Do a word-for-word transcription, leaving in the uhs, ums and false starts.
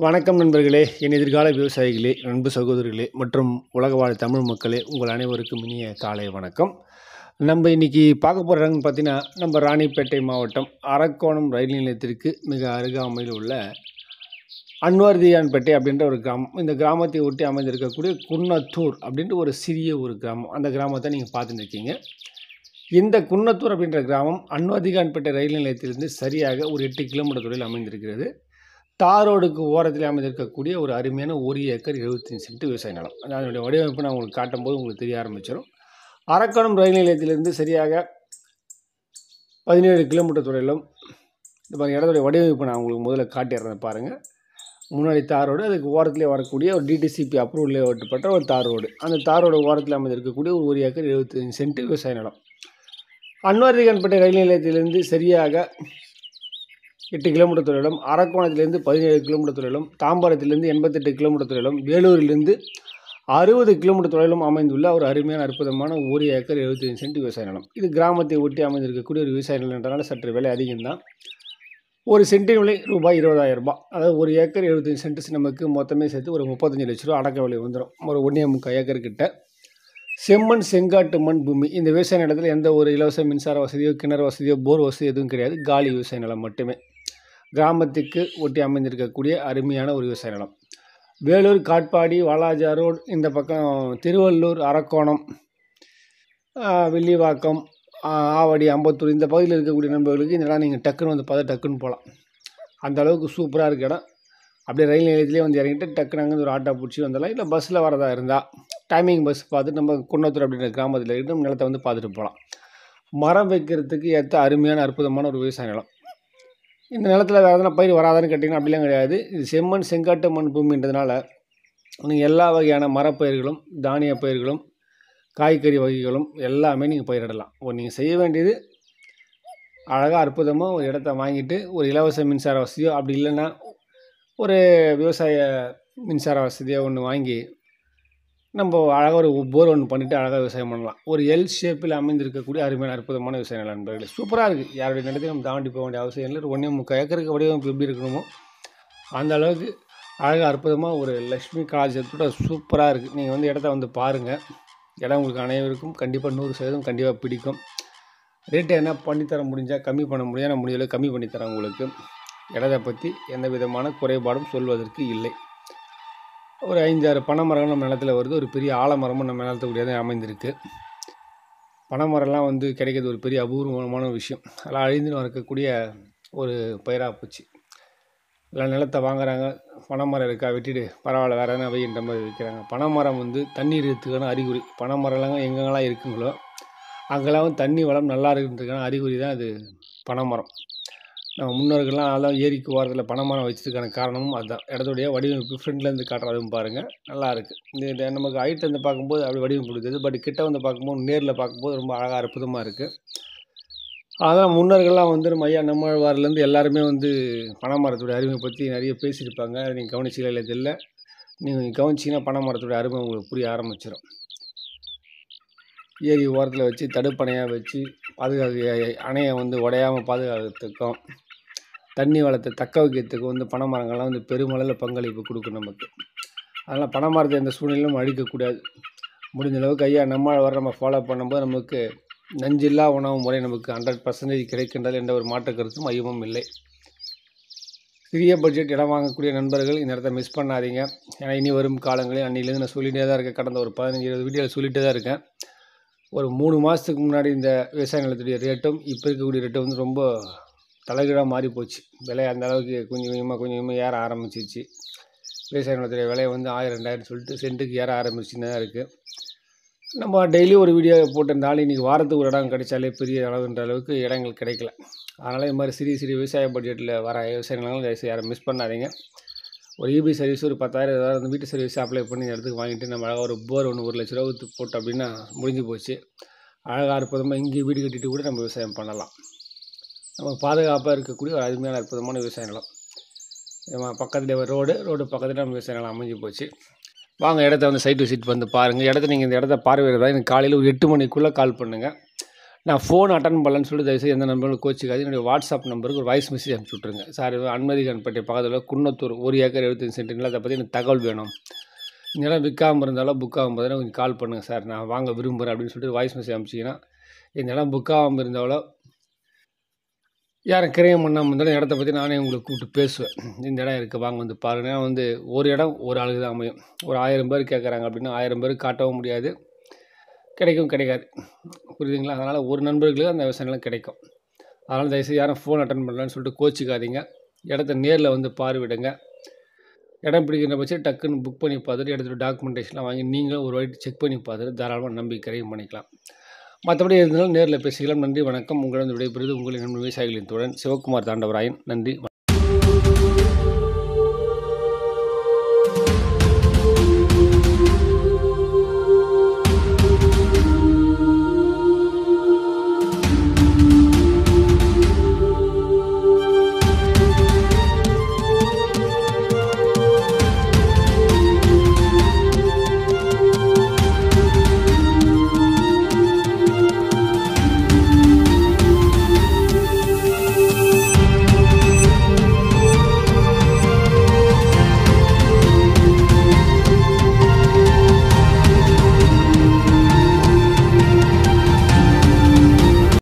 வணக்கம் நண்பர்களே, என் எதிர்கால விவசாயிகளே, அன்பு சகோதரர்களே மற்றும் உலக வாழ் தமிழ் மக்களே, உங்கள் அனைவருக்கும் இனிய காலை வணக்கம். நம்ம இன்னைக்கு பார்க்க போகிற இடம்னு பார்த்தீங்கன்னா, நம்ம ராணிப்பேட்டை மாவட்டம் அரக்கோணம் ரயில் நிலையத்திற்கு மிக அருகாமையில் உள்ள அன்வர்தியான்பேட்டை அப்படின்ற ஒரு கிராமம். இந்த கிராமத்தை ஒட்டி அமைந்திருக்கக்கூடிய குன்னத்தூர் அப்படின்ற ஒரு சிறிய ஒரு கிராமம். அந்த கிராமத்தை நீங்கள் பார்த்துட்டு இருக்கீங்க. இந்த குன்னத்தூர் அப்படின்ற கிராமம் அன்வர்தியான்பேட்டை ரயில் நிலையத்திலிருந்து சரியாக ஒரு எட்டு கிலோமீட்டர் தொலைவில் அமைந்திருக்கிறது. தாரோடுக்கு ஓரத்தில் அமைந்திருக்கக்கூடிய ஒரு அருமையான ஒரு ஏக்கர் எழுபத்தஞ்சு சென்ட் விவசாய நிலம். அதனுடைய வடிவமைப்பு நான் உங்களுக்கு காட்டும்போது உங்களுக்கு தெரிய ஆரம்பிச்சிடும். அரக்கோணம் ரயில் நிலையத்திலிருந்து சரியாக பதினேழு கிலோமீட்டர் தொலைவிலும் இந்த மாதிரி இடத்துடைய வடிவமைப்பு நான் உங்களுக்கு முதல்ல காட்டிடுறேன் பாருங்கள். முன்னாடி தார் ரோடு, அதுக்கு ஓரத்திலே வரக்கூடிய ஒரு டிடிசிபி அப்ரூவலே ஓட்டப்பட்ட ஒரு தார் ரோடு. அந்த தார் ரோடு ஓரத்தில் அமைந்திருக்கக்கூடிய ஒரு ஒரு ஏக்கர் எழுபத்தஞ்சு சென்ட் விவசாய நிலம். அன்வர்தியான்பேட்டை ரயில் நிலையத்திலிருந்து சரியாக எட்டு கிலோமீட்டர் தொலைவிலும், அரக்கோணத்திலிருந்து பதினேழு கிலோமீட்டர் தொலைவிலும், தாம்பரத்திலிருந்து எண்பத்தெட்டு கிலோமீட்டர் தொலைவிலும், வேலூரிலிருந்து அறுபது கிலோமீட்டர் தொலைவிலும் அமைந்துள்ள ஒரு அருமையான அற்புதமான ஒரு ஏக்கர் எழுபத்தஞ்சு சென்ட் விவசாய நிலம். இது கிராமத்தை ஒட்டி அமைந்திருக்கக்கூடிய ஒரு விவசாய நிலம் என்றனால சற்று விலை அதிகம்தான். ஒரு சென்டின் விலை ரூபாய் இருபதாயிரம் ரூபாய். அதாவது ஒரு ஏக்கர் எழுபத்தஞ்சு சென்ட் நமக்கு மொத்தமே சேர்த்து ஒரு முப்பத்தஞ்சு லட்ச ரூபா அடக்க விலை வந்துடும். ஒரு ஒன்றே முக்கால் ஏக்கர் கிட்ட செம்மண் செங்காட்டு மண் பூமி. இந்த விவசாய நிலத்தில் எந்த ஒரு இலவச மின்சார வசதியோ கிணறு வசதியோ போர் வசதி எதுவும் கிடையாது. காலி விவசாய நிலம் மட்டுமே. கிராமத்துக்கு ஒட்டி அமைந்திருக்கக்கூடிய அருமையான ஒரு விவசாய நிலம். வேலூர், காட்பாடி, வாலாஜா ரோடு, இந்த பக்கம் திருவள்ளூர், அரக்கோணம், வில்லிவாக்கம், ஆவடி, அம்பத்தூர், இந்த பகுதியில் இருக்கக்கூடிய நண்பர்களுக்கு இந்த இடம் நீங்கள் டக்குன்னு வந்து பார்த்து டக்குன்னு போகலாம். அந்த அளவுக்கு சூப்பராக இருக்க இடம். அப்படியே ரயில் நிலையத்திலே வந்து இறங்கிட்டு டக்குன்னு அங்கேருந்து ஒரு ஆட்டோ பிடிச்சி வந்துடலாம். இல்லை பஸ்ஸில் வரதா இருந்தால் டைமிங் பஸ் பார்த்துட்டு நம்ம குன்னத்தூர் அப்படின்ற கிராமத்தில் இருந்து நம்ம நிலத்தை வந்து பார்த்துட்டு போகலாம். மரம் வைக்கிறதுக்கு ஏற்ற அருமையான அற்புதமான ஒரு விவசாய நிலம். இந்த நிலத்தில் வேறு எதனா பயிர் வராதான்னு கேட்டிங்கன்னா அப்படிலாம் கிடையாது. இது செம்மண் செங்காட்டு மண் பூமின்றதுனால நீங்கள் எல்லா வகையான மரப்பயிர்களும், தானிய பயிர்களும், காய்கறி வகைகளும் எல்லாமே நீங்கள் பயிரிடலாம். ஒரு நீங்கள் செய்ய வேண்டியது அழகாக அற்புதமாக ஒரு இடத்த வாங்கிட்டு ஒரு இலவச மின்சார வசதியோ அப்படி இல்லைன்னா ஒரு விவசாய மின்சார வசதியோ ஒன்று வாங்கி நம்ம அழகாக ஒரு போர் ஒன்று பண்ணிவிட்டு அழகாக விவசாயம் பண்ணலாம். ஒரு எல் ஷேப்பில் அமைந்திருக்கக்கூடிய அருமையான அற்புதமான விவசாய நில நண்பர்களே, சூப்பராக இருக்குது. யாருடைய நிலத்தையும் நம்ம தாண்டி போக வேண்டிய அவசியம் இல்லை. ஒன்றே முக்கால் ஏக்கருக்கு வடிவமைப்பு எப்படி இருக்கணுமோ அந்த அளவுக்கு அழகாக அற்புதமாக ஒரு லக்ஷ்மி கலாச்சாரத்தோட சூப்பராக இருக்குது. நீங்கள் வந்து இடத்த வந்து பாருங்கள். இடம் உங்களுக்கு அனைவருக்கும் கண்டிப்பாக நூறு சதவீதம் கண்டிப்பாக பிடிக்கும். ரேட்டு என்ன பண்ணித்தர முடிஞ்சால் கம்மி பண்ண முடியாது, நான் முடியல கம்மி பண்ணித்தரேன் உங்களுக்கு. இடத்தை பற்றி எந்த விதமான குறைபாடும் சொல்வதற்கு இல்லை. ஒரு ஐந்தாறு பனைமரம் நம்ம நிலத்தில் வருது. ஒரு பெரிய ஆலமரமும் நம்ம நிலத்துக்கூடியதான் அமைந்திருக்கு. பனைமரம்லாம் வந்து கிடைக்கிறது ஒரு பெரிய அபூர்வமான விஷயம். அதெல்லாம் அழிந்துன்னு இருக்கக்கூடிய ஒரு பயிராக போச்சு. எல்லாம் நிலத்தை வாங்குறாங்க. பனைமரம் இருக்கா வெட்டிட்டு பரவாயில்ல வேறு எதனா வைன்ற மாதிரி விற்கிறாங்க. பனைமரம் வந்து தண்ணீர் இருக்குதுக்கான அறிகுறி. பனைமரம்லாம் எங்கெங்கெல்லாம் இருக்குங்களோ அங்கெல்லாம் வந்து தண்ணி வளம் நல்லா இருக்குன்றதுக்கான அறிகுறி தான் அது பனைமரம். நம்ம முன்னோர்கள்லாம் அதெல்லாம் ஏரிக்கு ஓரத்தில் பனைமரம் வச்சதுக்கான காரணமும் அதுதான். இடத்துடைய வடிவமைப்பு ஃப்ரெண்ட்லேருந்து காட்டுறதும் பாருங்கள், நல்லா இருக்குது. இந்த நமக்கு ஹைட் வந்து பார்க்கும்போது அப்படி வடிவமைப்பு கொடுக்குது. பட் கிட்ட வந்து பார்க்கும்போது நேரில் பார்க்கும்போது ரொம்ப அழகாக அற்புதமாக இருக்குது. அதான் முன்னோர்கள்லாம் வந்து நம்ம ஐயா நம்மாழ்வார்லேருந்து எல்லாருமே வந்து பனைமரத்துடைய அருமை பற்றி நிறைய பேசியிருப்பாங்க. நீங்கள் கவனிச்சிங்களா இல்லை தெரியல. நீங்கள் கவனிச்சிங்கன்னா பனைமரத்துடைய அருமை உங்களுக்கு புரிய ஆரம்பிச்சிடும். ஏரி ஓரத்தில் வச்சு தடுப்பணையாக வச்சு பாதுகாக்க, அணையை வந்து உடையாமல் பாதுகாக்கிறதுக்கும் தண்ணி வளத்தை தக்க வைக்கிறதுக்கு வந்து பனைமரங்கள்லாம் வந்து பெருமளவில் பங்களிப்பு கொடுக்கும் நமக்கு. அதனால் பனைமரத்தை எந்த சூழ்நிலையும் அழிக்கக்கூடாது. முடிஞ்ச அளவுக்கு ஐயா நம்மாழ்வார் நம்ம ஃபாலோ பண்ணும்போது நமக்கு நஞ்சில்லா உணவு முறை நமக்கு ஹண்ட்ரட் பர்சன்டேஜ் கிடைக்கின்றது என்ற ஒரு மாற்று கருத்தும் ஐயமும் இல்லை. சிறிய பட்ஜெட் இடம் வாங்கக்கூடிய நண்பர்கள் இந்த இடத்த மிஸ் பண்ணாதீங்க. ஏன்னா இனி வரும் காலங்களில் அன்னிலேருந்து நான் சொல்லிகிட்டே தான் இருக்கேன். கடந்த ஒரு பதினஞ்சு இருபது வீடியோவில் சொல்லிகிட்டே தான் இருக்கேன். ஒரு மூணு மாதத்துக்கு முன்னாடி இந்த விவசாய நிலத்துடைய ரேட்டும் இப்போ இருக்கக்கூடிய ரேட்டும் வந்து ரொம்ப தலைகீழாக மாறி போச்சு. விலை அந்த அளவுக்கு கொஞ்சம் கொஞ்சமாக கொஞ்சம் கொஞ்சமாக ஏற ஆரம்பிச்சிச்சு. விவசாய நிலத்துடைய விலை வந்து ஆயிரம் ரெண்டாயிரம் சொல்லிட்டு சென்ட்டுக்கு ஏற ஆரம்பிச்சுன்னு தான் இருக்குது. நம்ம டெய்லி ஒரு வீடியோ போட்டிருந்தாலும் இன்றைக்கி வாரத்துக்கு ஒரு இடம் கிடைச்சாலே பெரிய அளவுன்ற அளவுக்கு இடங்கள் கிடைக்கல. அதனால் இது மாதிரி சிறிய சிறிய விவசாய பட்ஜெட்டில் வர விவசாய நிலங்களும் யாரும் மிஸ் பண்ணாதீங்க. ஒரு இபி சர்வீஸ் ஒரு பத்தாயிரம் ஏதாவது வந்து வீட்டு சர்வீஸ் அப்ளை பண்ணி இடத்துக்கு வாங்கிட்டு நம்ம அழகாக ஒரு போர் ஒன்று ஒரு லட்ச ரூபா போட்டோம் அப்படின்னா முடிஞ்சு போச்சு. அழகாக அற்புதமாக இங்கே வீடு கட்டிட்டு கூட நம்ம விவசாயம் பண்ணலாம். நமக்கு பாதுகாப்பாக இருக்கக்கூடிய ஒரு அருமையான அற்புதமான விவசாய நிலம். நம்ம பக்கத்தில் ஒரு ரோடு ரோடு பக்கத்தில் நம்ம விவசாய நிலம் அமைஞ்சு போச்சு. வாங்க இடத்த வந்து சைட் விசிட் வந்து பாருங்கள். இடத்த நீங்கள் இந்த இடத்த பார்வையிடுறதா எனக்கு காலையில் ஒரு எட்டு மணிக்குள்ளே கால் பண்ணுங்கள். நான் ஃபோன் அட்டன் பண்ணலன்னு சொல்லிட்டு தயவுசெய்து எந்த நம்பர்களும் கோச்சிக்காது. என்னுடைய வாட்ஸ்அப் நம்பருக்கு ஒரு வாய்ஸ் மெசேஜ் அனுப்பிச்சி விட்ருங்க. சார் அன்மதிகன்பட்டி பக்கத்தில் குன்னத்தூர் ஒரு ஏக்கர் எழுபத்தஞ்சு சென்ட் நிலத்தை பற்றி எனக்கு தகவல் வேணும், நிலம் விற்காமல் இருந்தாலும் புக் ஆகும் போதுனா கொஞ்சம் கால் பண்ணுங்கள் சார், நான் வாங்க விரும்புகிறேன் அப்படின்னு சொல்லிட்டு வாய்ஸ் மெசேஜ் அனுப்பிச்சிங்கன்னா இந்த நிலம் புக் ஆகாமல் இருந்தாலோ யாரும் கிரயம் பண்ணாமல் இருந்தாலும் இடத்த பற்றி நானே உங்களுக்கு கூப்பிட்டு பேசுவேன். இந்த இடம் இருக்குது வாங்க வந்து பாருங்க. ஏன்னா வந்து ஒரு இடம் ஒரு ஆளுக்கு தான் அமையும். ஒரு ஆயிரம் பேர் கேட்குறாங்க அப்படின்னா ஆயிரம் பேருக்கு காட்டவும் முடியாது, கிடைக்கும் கிடைக்காது, புரியுதுங்களா? அதனால் ஒரு நண்பர்களுக்கு அந்த விவசாயம்லாம் கிடைக்கும். அதனால் தயவுசெய்து யாரும் ஃபோன் அட்டன் பண்ணலான்னு சொல்லிட்டு கோச்சிக்காதீங்க. இடத்த நேரில் வந்து பார்வையிடுங்க. இடம் பிடிக்கிற பட்சம் டக்குன்னு புக் பண்ணி பார்த்துட்டு இடத்துல டாக்குமெண்டேஷன்லாம் வாங்கி நீங்களும் ஒரு வாட்டி செக் பண்ணி பார்த்துட்டு தாராளமாக நம்பி கிரையம் பண்ணிக்கலாம். மற்றபடி இருந்தாலும் நேரில் பேசிக்கலாம். நன்றி வணக்கம். உங்களிடம் விடைபெறுவது உங்களின் நண்பர் விவசாயிகளின் தோழன் சிவகுமார் தாண்டவராயன். நன்றி.